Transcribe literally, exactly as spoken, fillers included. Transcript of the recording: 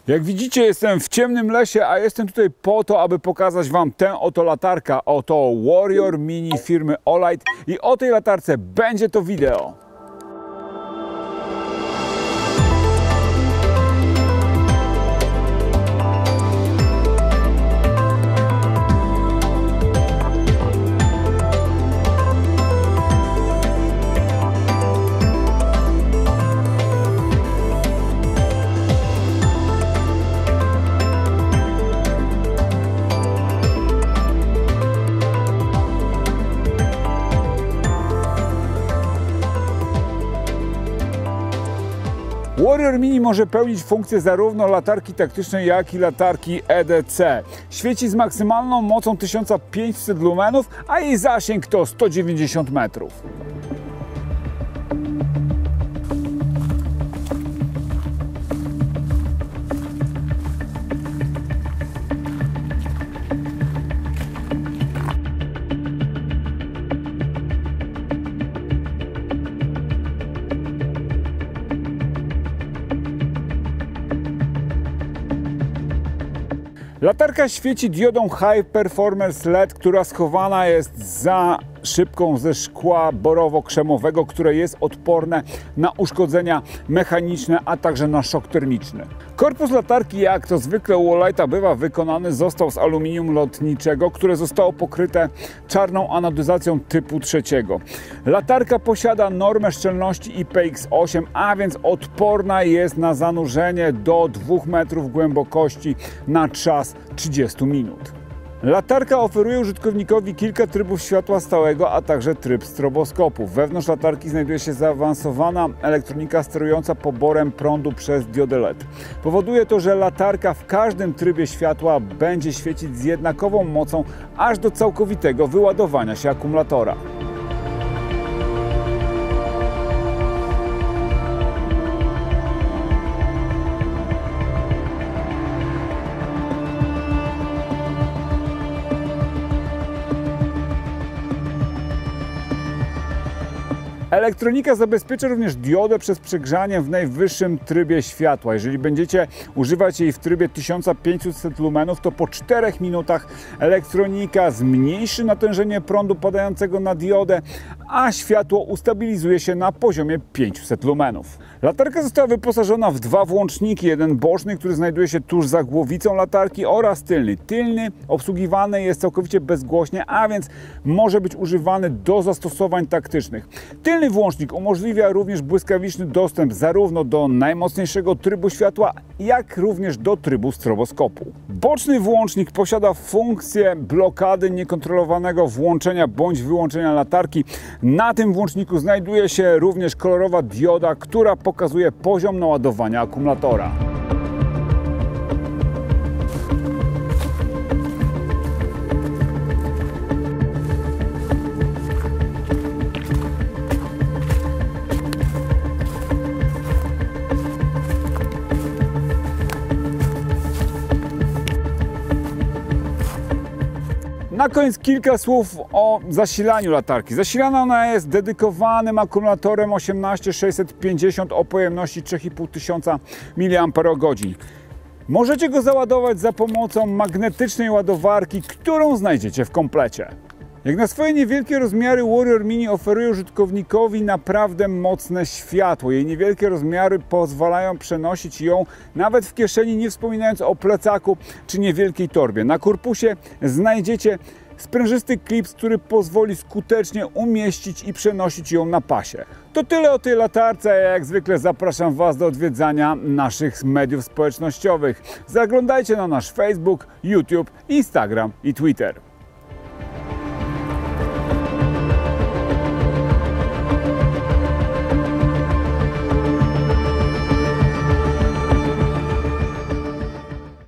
Jak widzicie, jestem w ciemnym lesie, a jestem tutaj po to, aby pokazać Wam tę oto latarkę. Oto Warrior Mini firmy Olight i o tej latarce będzie to wideo. Warrior Mini może pełnić funkcję zarówno latarki taktycznej, jak i latarki E D C. Świeci z maksymalną mocą tysiąc pięćset lumenów, a jej zasięg to sto dziewięćdziesiąt metrów. Latarka świeci diodą High Performance L E D, która schowana jest za szybką ze szkła borowo-krzemowego, które jest odporne na uszkodzenia mechaniczne, a także na szok termiczny. Korpus latarki, jak to zwykle u Olighta bywa wykonany, został z aluminium lotniczego, które zostało pokryte czarną anodyzacją typu trzeciego. Latarka posiada normę szczelności I P X osiem, a więc odporna jest na zanurzenie do dwóch metrów głębokości na czas trzydziestu minut. Latarka oferuje użytkownikowi kilka trybów światła stałego, a także tryb stroboskopu. Wewnątrz latarki znajduje się zaawansowana elektronika sterująca poborem prądu przez diodę L E D. Powoduje to, że latarka w każdym trybie światła będzie świecić z jednakową mocą aż do całkowitego wyładowania się akumulatora. Elektronika zabezpiecza również diodę przez przegrzanie w najwyższym trybie światła. Jeżeli będziecie używać jej w trybie tysiąc pięćset lumenów, to po czterech minutach elektronika zmniejszy natężenie prądu padającego na diodę, a światło ustabilizuje się na poziomie pięćset lumenów. Latarka została wyposażona w dwa włączniki, jeden boczny, który znajduje się tuż za głowicą latarki, oraz tylny. Tylny obsługiwany jest całkowicie bezgłośnie, a więc może być używany do zastosowań taktycznych. Tylny włącznik umożliwia również błyskawiczny dostęp zarówno do najmocniejszego trybu światła, jak również do trybu stroboskopu. Boczny włącznik posiada funkcję blokady niekontrolowanego włączenia bądź wyłączenia latarki. Na tym włączniku znajduje się również kolorowa dioda, która pokazuje poziom naładowania akumulatora. Na koniec kilka słów o zasilaniu latarki. Zasilana ona jest dedykowanym akumulatorem osiemnaście tysięcy sześćset pięćdziesiąt o pojemności trzy i pół tysiąca miliamperogodzin. Możecie go załadować za pomocą magnetycznej ładowarki, którą znajdziecie w komplecie. Jak na swoje niewielkie rozmiary, Warrior Mini oferuje użytkownikowi naprawdę mocne światło. Jej niewielkie rozmiary pozwalają przenosić ją nawet w kieszeni, nie wspominając o plecaku czy niewielkiej torbie. Na korpusie znajdziecie sprężysty klips, który pozwoli skutecznie umieścić i przenosić ją na pasie. To tyle o tej latarce, jak zwykle zapraszam Was do odwiedzania naszych mediów społecznościowych. Zaglądajcie na nasz Facebook, YouTube, Instagram i Twitter.